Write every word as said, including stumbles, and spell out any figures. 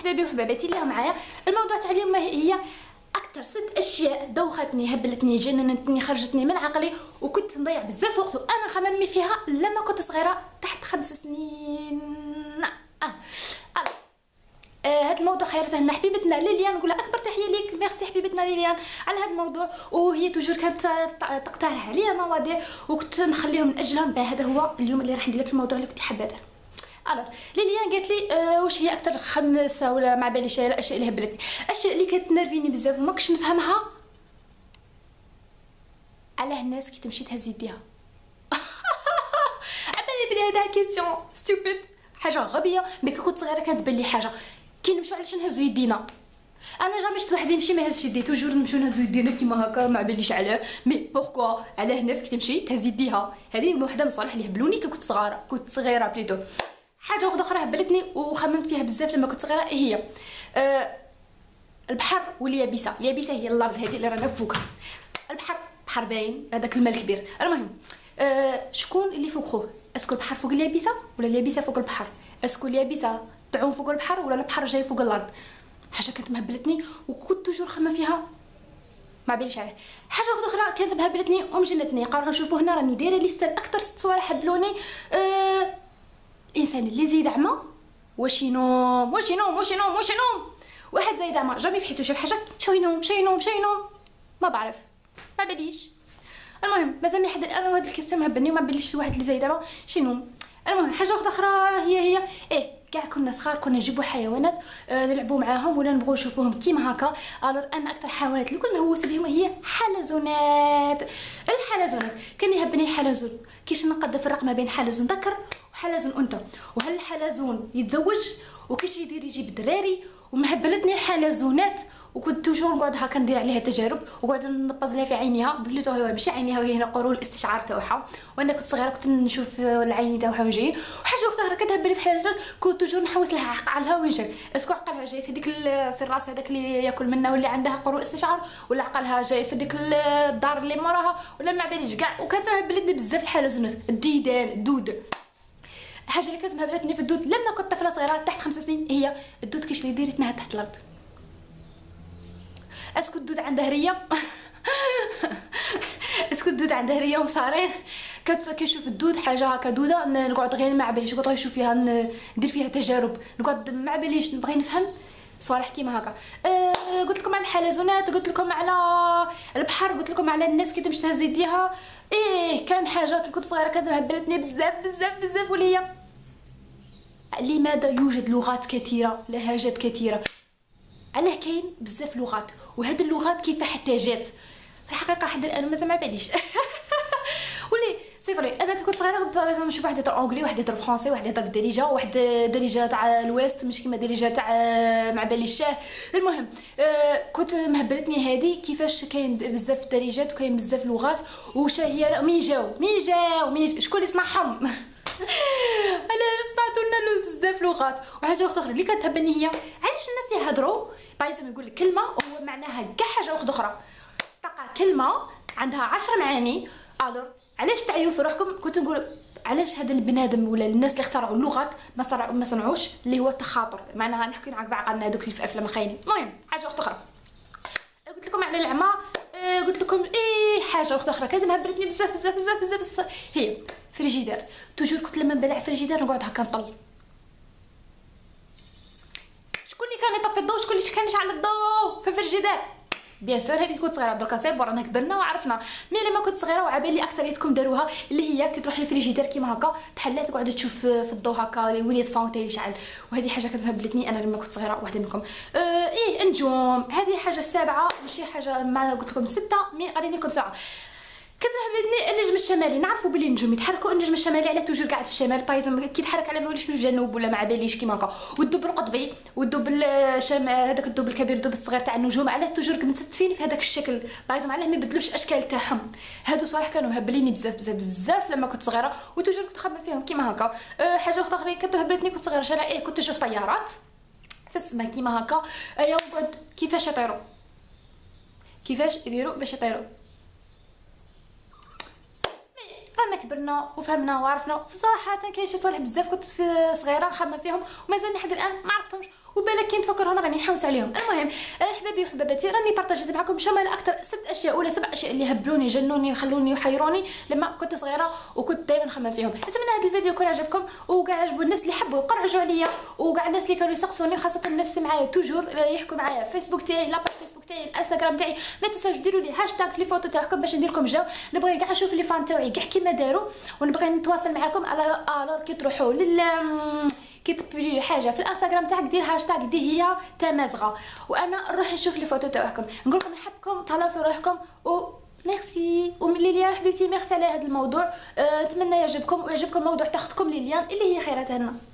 حبايبي وحباباتي اللي معايا. الموضوع تاع اليوم هي اكثر ست اشياء دوختني هبلتني جننتني خرجتني من عقلي وكنت نضيع بزاف وقت وانا خممي فيها لما كنت صغيره تحت خمس سنين. اه, آه. آه هذا الموضوع خيرته لنا حبيبتنا ليليان، نقولها اكبر تحيه ليك، ميرسي حبيبتنا ليليان على هذا الموضوع. وهي توجور كانت تقترح عليا مواضيع وكنت نخليهم من اجلهم. هذا هو اليوم اللي راح ندير لك الموضوع اللي كنت حابه. الوغ ليليان قالت لي آه واش هي اكثر خمسه ولا ما باليش الاشياء اللي هبلتني، الاشياء اللي كتنرفيني بزاف وما كنتش نفهمها. علاه الناس كي تمشي تهز يديها عبالي بلي هذا كيستيون ستوبيد، حاجه غبيه، مي كي كنت صغيره كانت تبان لي حاجه كي نمشيو علاش نهزو يدينا. انا جامي شفت واحد يمشي ما يهزش يديه، توجور نمشيو نهزو يدينا كيما هكا ما باليش علاه، مي بوركوا علاه الناس كي تمشي تهز يديها. هذه وحده من الصوالح اللي هبلوني كي كنت صغيره كنت صغيره بليتو. حاجه واحده اخرى هبلتني وخممت فيها بزاف لما كنت صغيره هي أه البحر واليابسه. اليابسه هي الارض هذه اللي رانا فوقها، البحر بحر باين هذاك الماء الكبير. المهم أه شكون اللي فوق خوه؟ اسكو البحر فوق اليابسه ولا اليابسه فوق البحر؟ اسكو اليابسه تعوم فوق البحر ولا البحر جاي فوق الارض؟ حاجه كانت مهبلتني وكنت توجور خمم فيها ما باليش عليه. حاجه اخرى كانت مهبلتني ومجنتني، قالوا نشوفوا هنا راني دايره ليست اكثر ست صوالح هبلوني. أه انسان اللي زيد عمى واش ينوم واش ينوم واش ينوم واش ينوم، واحد زايد عمى جامي في حياتو شاف حاجه شو ينوم شو ينوم شو ينوم ما بعرف ما باليش. المهم مازالني حد انا هاد الكيستيون مهبلني وما باليش الواحد اللي زايد عمى شو ينوم. المهم حاجه اخرى هي هي ايه كاع كنا صغار كنا نجيبوا حيوانات آه نلعبوا معاهم ولا نبغوا نشوفوهم كيما هكا. الوغ انا اكثر حيوانات اللي كنت مهووسه بهم هي حلزونات. الحلزونات كان يهبني الحلزون كيش نقدر نفرق ما بين حلزون ذكر وحلزون انثى، وهل الحلزون يتزوج وكيش يدير يجيب دراري. ومهبلتني الحلزونات وكنت توجور نقعد هكا ندير عليها تجارب وقعد نبز لها في عينيها بلوتو هو ماشي عينيها وهي هنا قرون الاستشعار تاعها. وانا كنت صغيره كنت نشوف العين تاعها وين جايين. وحاجه اخرى كتهبلني في الحلزونات كنت توجور نحوس لها عقلها وين جاي، اسكو عقلها جاي في ديك في الراس هذاك اللي ياكل منه واللي عندها قرون استشعار، ولا عقلها جاي في ديك الدار اللي موراها ولا ما باليش كاع. وكانت مهبلتني بزاف الحلزونات. الديدان الدود، الحاجه اللي كانت مهبلتني في الدود لما كنت طفله صغيره تحت خمس سنين هي الدود كيش اللي يدير يتنهد تحت الارض. اسكو الدود عنده ريه اسكو الدود عنده ريه ومصارين. كنت كنشوف الدود حاجه هكا دوده نقعد غير ما باليش نقعد نشوف فيها ندير فيها تجارب نقعد ما باليش نبغي نفهم صوالح كيما هكا. أه قلت لكم على الحلزونات، قلت لكم على البحر، قلت لكم على الناس كي تمشي تهز يديها. ايه كان حاجه كي كنت صغيره كانت مهبلتني بزاف بزاف بزاف. وليا لماذا يوجد لغات كثيره لهجات كثيره؟ علاه كاين بزاف لغات وهاد اللغات كيف حتى جات في الحقيقه حد الان مازال ما باليش ولي سي فري انا كي كنت صغيره كنت نشوف واحد يهضر اونغلي واحد يهضر فرونسي واحد يهضر بالدارجه واحد درجه تاع الويست مش كيما درجه تاع ما باليش. المهم آه كنت مهبلتني هادي كيفاش كاين بزاف درجات وكاين بزاف لغات واش هي مين جاو مين جاو مين شكون اللي صنعهم علاش صنعتوا لنا بزاف لغات. وحاجه اخرى اللي كتهبني هي علاش الناس يهضروا بايزهم يقول لك كلمه وهو معناها كاع حاجه اخرى. تلقى كلمه عندها عشر معاني. الوغ علاش تعيوا في روحكم؟ كنت نقول علاش هذا البنادم ولا الناس اللي اخترعوا اللغات ما صنعوا ما صنعوش اللي هو التخاطر، معناها نحكي معاك بعقلنا هذوك اللي في افلام الخاينين. المهم حاجه اخرى قلت لكم على العمى. آه قلت لكم ايه حاجه اخرى كانت مهبلتني بزاف بزاف بزاف بزاف, بزاف هي فريجيدير. توجور كنت لما نبلع فريجيدير نقعد هكا نطل. شكون اللي كان يطفي الضوء شكون اللي كان يشعل الضوء في الفريجيدير؟ بيان سور هذيك كنت صغيره دركا سيب ورانا كبرنا وعرفنا. مي لما كنت صغيره وعبالي اكثريتكم داروها اللي هي كي تروح للفريجيدير كيما هكا تحلات تقعد تشوف في الضوء هكا وين يطفى ويشعل. وهذه حاجه كانت مهبلتني انا لما كنت صغيره. واحده منكم آه ايه النجوم هذه حاجه سابعه ماشي حاجه ما قلت لكم سته مي غادي ندير لكم سبعه. كنت مهبلتني النجم الشمالي. نعرفوا بلي النجوم يتحركوا النجم الشمالي على توجور قاعد في الشمال بايزون كي يتحرك على ما يوليش من الجنوب ولا ما باليش كيما هكا. والدب القطبي والدب الشمال هذاك الدب الكبير الدب الصغير تاع النجوم على توجور متستفين في هذاك الشكل بايزون علاه ما يبدلوش الاشكال تاعهم. هادو صراحه كانوا مهبليني بزاف بزاف بزاف لما كنت صغيره وتوجور كنت خمم فيهم كيما هكا. أه حاجه اخرى كانت مهبلتني كنت صغيره شنو ايه كنت نشوف طيارات في السماء كيما هكا. ايوا نقعد كيفاش يطيروا كيفاش يديروا باش يطيروا رانا كبرنا وفهمنا وعرفنا. صراحه كاين شي صوالح بزاف كنت في صغيره خامه فيهم ومازال لحد الان ما عرفتهمش، وبالك كي نتفكر هنا راني نحوس عليهم. المهم احبابي وحباباتي، راني بارطاجيت معكم شمال اكثر ست اشياء ولا سبع اشياء اللي هبلوني جنوني وخلوني وحيروني لما كنت صغيره وكنت دائما خامه فيهم. نتمنى هذا الفيديو يكون عجبكم وكاع عجبوا الناس اللي حبوا يقرعجوا عليا، وكاع الناس اللي كانوا يسقسوني، خاصه الناس اللي معايا توجور يحكوا معايا فيسبوك تاعي، لاباج فيسبوك تاعي، الانستغرام تاعي. ما تنساوش ديروا لي هاشتاغ لي فوتو تاعكم باش ندير لكم جو. نبغي كاع نشوف لي فان تاعي كاع كيما داروا، ونبغي نتواصل معكم على الور كي تروحوا لل كي تبلي حاجه في الانستغرام تاعك دير هاشتاغ دي هي تمازغه، وانا نروح نشوف لي فوتو تاعكم. نقول لكم نحبكم، تهلاو في روحكم و ميرسي. وملي ليان حبيبتي ميرسي على هذا الموضوع. أه، نتمنى يعجبكم ويعجبكم الموضوع تاخذكم لليان اللي هي خيرات هنا.